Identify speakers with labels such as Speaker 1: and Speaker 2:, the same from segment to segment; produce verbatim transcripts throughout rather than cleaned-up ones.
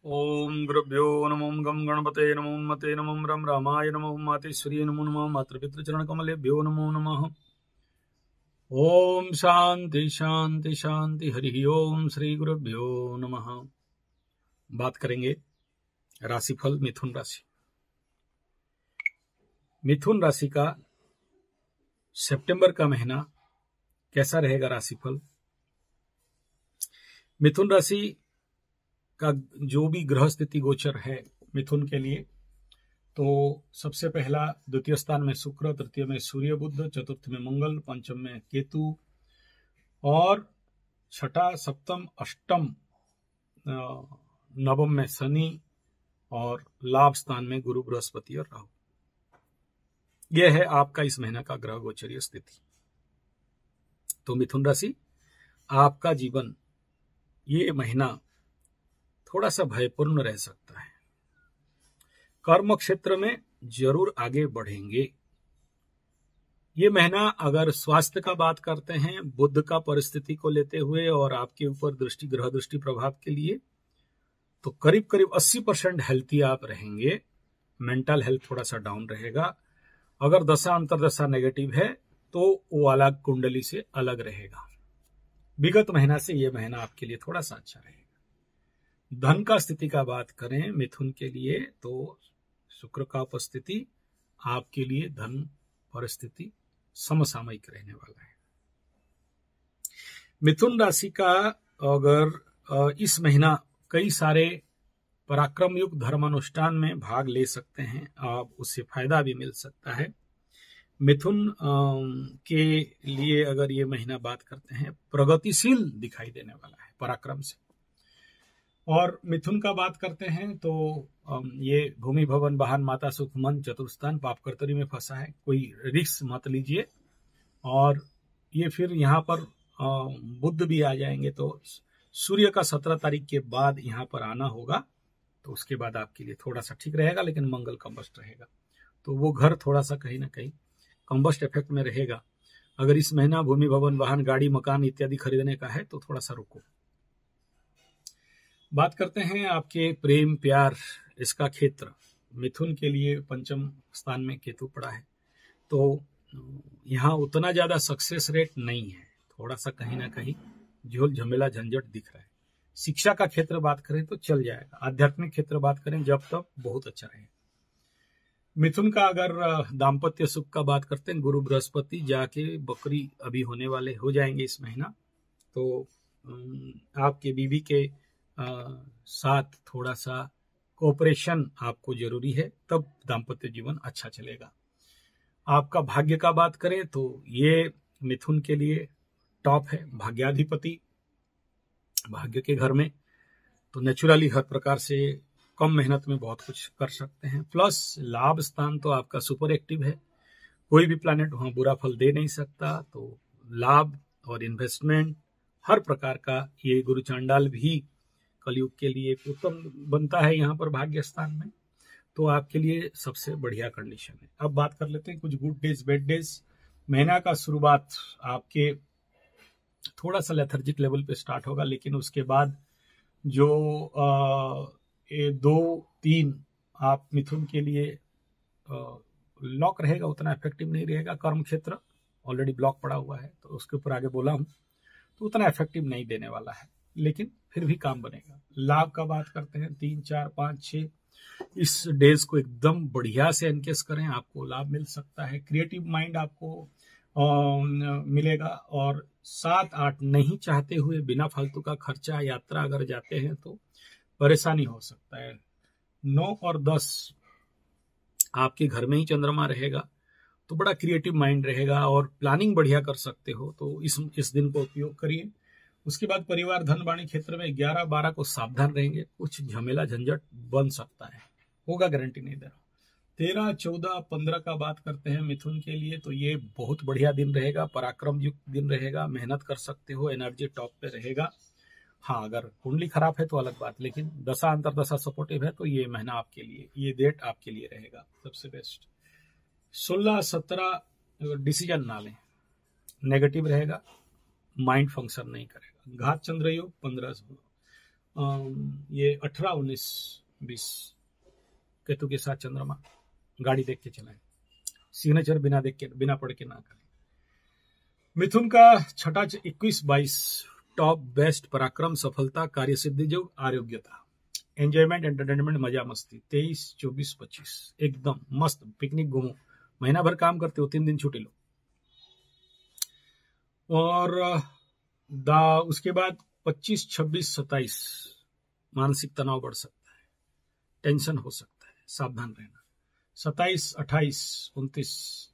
Speaker 1: ओम गुरुभ्यो नमो गम गणपते नमो मते नमो रम रामाय नमो मातेश्वर्यै नमो नमः मातृपितृचरणकमलेभ्यो नमो नमः। ओम शांति शांति शांति हरि ओम श्री गुरुभ्यो नमः। बात करेंगे राशिफल मिथुन राशि। मिथुन राशि का सितंबर का महीना कैसा रहेगा राशिफल। मिथुन राशि का जो भी ग्रह स्थिति गोचर है मिथुन के लिए, तो सबसे पहला द्वितीय स्थान में शुक्र, तृतीय में सूर्य बुध, चतुर्थ में मंगल, पंचम में केतु और छठा सप्तम अष्टम नवम में शनि और लाभ स्थान में गुरु बृहस्पति और राहु। यह है आपका इस महीना का ग्रह गोचरीय स्थिति। तो मिथुन राशि, आपका जीवन ये महीना थोड़ा सा भयपूर्ण रह सकता है। कर्म क्षेत्र में जरूर आगे बढ़ेंगे। ये महीना अगर स्वास्थ्य का बात करते हैं, बुध का परिस्थिति को लेते हुए और आपके ऊपर दृष्टि ग्रह दृष्टि प्रभाव के लिए, तो करीब करीब अस्सी परसेंट हेल्थी आप रहेंगे। मेंटल हेल्थ थोड़ा सा डाउन रहेगा। अगर दशा अंतरदशा नेगेटिव है तो वो अलग कुंडली से अलग रहेगा। विगत महीना से ये महीना आपके लिए थोड़ा सा अच्छा रहेगा। धन का स्थिति का बात करें मिथुन के लिए, तो शुक्र का उपस्थिति आपके लिए धन परिस्थिति समसामयिक रहने वाला है। मिथुन राशि का अगर इस महीना कई सारे पराक्रम युक्त धर्मानुष्ठान में भाग ले सकते हैं, आप उससे फायदा भी मिल सकता है। मिथुन के लिए अगर ये महीना बात करते हैं, प्रगतिशील दिखाई देने वाला है पराक्रम से। और मिथुन का बात करते हैं तो ये भूमि भवन वाहन माता सुख मन चतुर्थस्थान पाप कर्तरी में फंसा है, कोई रिस्क मत लीजिए। और ये फिर यहाँ पर बुध भी आ जाएंगे, तो सूर्य का सत्रह तारीख के बाद यहाँ पर आना होगा, तो उसके बाद आपके लिए थोड़ा सा ठीक रहेगा। लेकिन मंगल कंबस्ट रहेगा, तो वो घर थोड़ा सा कहीं ना कहीं कंबस्ट इफेक्ट में रहेगा। अगर इस महीना भूमि भवन वाहन गाड़ी मकान इत्यादि खरीदने का है तो थोड़ा सा रुको। बात करते हैं आपके प्रेम प्यार इसका क्षेत्र। मिथुन के लिए पंचम स्थान में केतु पड़ा है, तो यहाँ उतना ज्यादा सक्सेस रेट नहीं है, थोड़ा सा कहीं ना कहीं झोल झमेला झंझट दिख रहा है। शिक्षा का क्षेत्र बात करें तो चल जाएगा। आध्यात्मिक क्षेत्र बात करें जब तक बहुत अच्छा रहेगा। मिथुन का अगर दाम्पत्य सुख का बात करते हैं, गुरु बृहस्पति जाके बकरी अभी होने वाले हो जाएंगे इस महीना, तो आपके बीवी के आ, साथ थोड़ा सा कोऑपरेशन आपको जरूरी है, तब दाम्पत्य जीवन अच्छा चलेगा। आपका भाग्य का बात करें तो ये मिथुन के लिए टॉप है। भाग्याधिपति भाग्य के घर में, तो नेचुरली हर प्रकार से कम मेहनत में बहुत कुछ कर सकते हैं। प्लस लाभ स्थान तो आपका सुपर एक्टिव है, कोई भी प्लैनेट वहां बुरा फल दे नहीं सकता। तो लाभ और इन्वेस्टमेंट हर प्रकार का ये गुरु चांडाल भी कलयुग के लिए उत्तम बनता है यहाँ पर भाग्य स्थान में, तो आपके लिए सबसे बढ़िया कंडीशन है। अब बात कर लेते हैं कुछ गुड डेज बैड डेज। महीना का शुरुआत आपके थोड़ा सा लेथर्जिक लेवल पे स्टार्ट होगा, लेकिन उसके बाद जो आ, ए, दो तीन आप मिथुन के लिए लॉक रहेगा, उतना इफेक्टिव नहीं रहेगा। कर्म क्षेत्र ऑलरेडी ब्लॉक पड़ा हुआ है, तो उसके ऊपर आगे बोला हूं, तो उतना इफेक्टिव नहीं देने वाला है, लेकिन फिर भी काम बनेगा। लाभ का बात करते हैं, तीन चार पाँच छः इस डेज को एकदम बढ़िया से एनकेस करें, आपको लाभ मिल सकता है। क्रिएटिव माइंड आपको आ, मिलेगा। और सात आठ नहीं चाहते हुए बिना फालतू का खर्चा यात्रा अगर जाते हैं तो परेशानी हो सकता है। नौ और दस आपके घर में ही चंद्रमा रहेगा, तो बड़ा क्रिएटिव माइंड रहेगा और प्लानिंग बढ़िया कर सकते हो, तो इस इस दिन को उपयोग करिए। उसके बाद परिवार धन वाणी क्षेत्र में ग्यारह बारह को सावधान रहेंगे, कुछ झमेला झंझट बन सकता है, होगा गारंटी नहीं दे रहा। तेरह चौदह पंद्रह का बात करते हैं मिथुन के लिए, तो ये बहुत बढ़िया दिन रहेगा, पराक्रम युक्त दिन रहेगा, मेहनत कर सकते हो, एनर्जी टॉप पे रहेगा। हाँ, अगर कुंडली खराब है तो अलग बात, लेकिन दशा अंतर दशा सपोर्टिव है तो ये महीना आपके लिए, ये डेट आपके लिए रहेगा सबसे बेस्ट। सोलह सत्रह डिसीजन ना लें, नेगेटिव रहेगा, माइंड फंक्शन नहीं करेगा। घात चंद्र योग पंद्रह सोलह ये अठारह उन्नीस बीस केतु के साथ चंद्रमा, गाड़ी देख के चलाएं, सिग्नेचर बिना देख के बिना पढ़ के ना करें। मिथुन का छठा इक्कीस बाईस टॉप बेस्ट पराक्रम सफलता कार्य सिद्धि जो आरोग्यता एंजॉयमेंट एंटरटेनमेंट मजा मस्ती तेईस चौबीस पच्चीस एकदम मस्त पिकनिक घूमो, महीना भर काम करते हो तीन दिन छुट्टी लो। और दा उसके बाद पच्चीस छब्बीस सत्ताईस मानसिक तनाव बढ़ सकता है, टेंशन हो सकता है, सावधान रहना। सत्ताईस अट्ठाईस उनतीस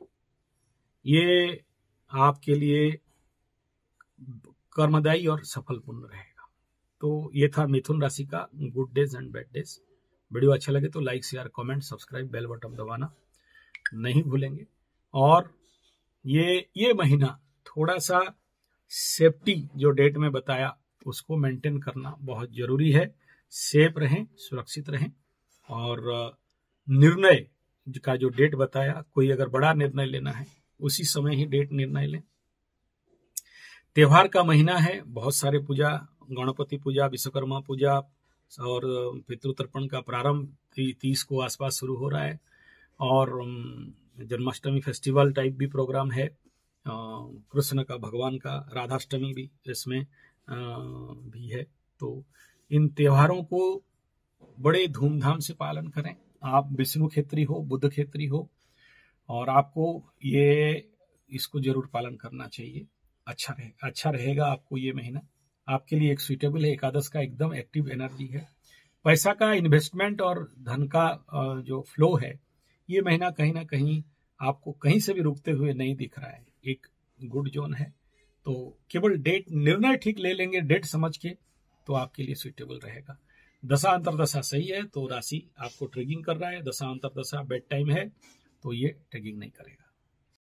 Speaker 1: ये आपके लिए कर्मदायी और सफलपूर्ण रहेगा। तो ये था मिथुन राशि का good days and bad days. Video अच्छा लगे तो like share comment subscribe bell button दबाना नहीं भूलेंगे। और ये ये महीना थोड़ा सा सेफ्टी जो डेट में बताया उसको मेंटेन करना बहुत जरूरी है। सेफ रहें, सुरक्षित रहें। और निर्णय का जो डेट बताया, कोई अगर बड़ा निर्णय लेना है उसी समय ही डेट निर्णय लें। त्योहार का महीना है, बहुत सारे पूजा, गणपति पूजा, विश्वकर्मा पूजा और पितृतर्पण का प्रारंभ तीस को आसपास शुरू हो रहा है। और जन्माष्टमी फेस्टिवल टाइप भी प्रोग्राम है, कृष्ण का, भगवान का, राधाष्टमी भी इसमें भी है। तो इन त्योहारों को बड़े धूमधाम से पालन करें। आप विष्णु क्षेत्री हो, बुद्ध क्षेत्री हो, और आपको ये इसको जरूर पालन करना चाहिए। अच्छा रहे अच्छा रहेगा आपको ये महीना, आपके लिए एक सुइटेबल है। एकादश का एकदम एक्टिव एनर्जी है। पैसा का इन्वेस्टमेंट और धन का जो फ्लो है, ये महीना कहीं ना कहीं आपको कहीं से भी रुकते हुए नहीं दिख रहा है, एक गुड जोन है। तो केवल डेट निर्णय ठीक ले लेंगे डेट समझ के, तो आपके लिए सुइटेबल रहेगा। दशा अंतरदशा सही है तो राशि आपको ट्रिगिंग कर रहा है, दशा अंतरदशा बेड टाइम है तो ये ट्रिगिंग नहीं करेगा।